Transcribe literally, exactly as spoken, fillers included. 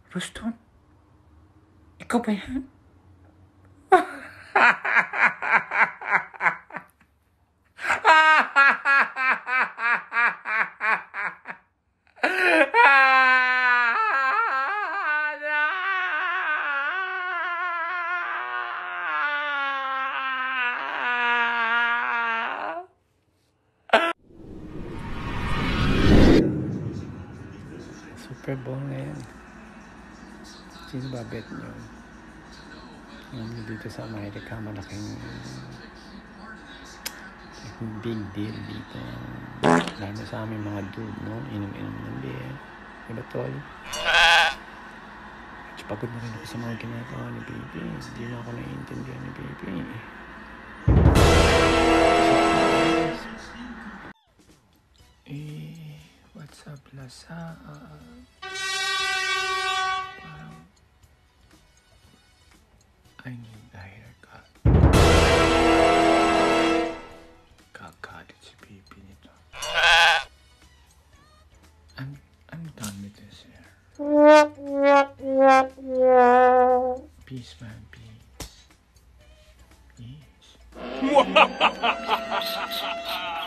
Rustom? Ikaw ba yan? Super Bowl ngayon. Sino ba bet nyo? Yung dito sa Amerika, malaking big deal dito. Lalo sa aming mga dude, no? Inom-inom ng beer. Diba, tol? At pagod na rin ako sa mga ginagawa ni B B. Hindi na ako naiintindihan ni B B. Eh, what's up, Lasa? Parang I need a haircut. Kakalit si B B nito. I'm, I'm done with this hair. Peace, man, peace. Peace.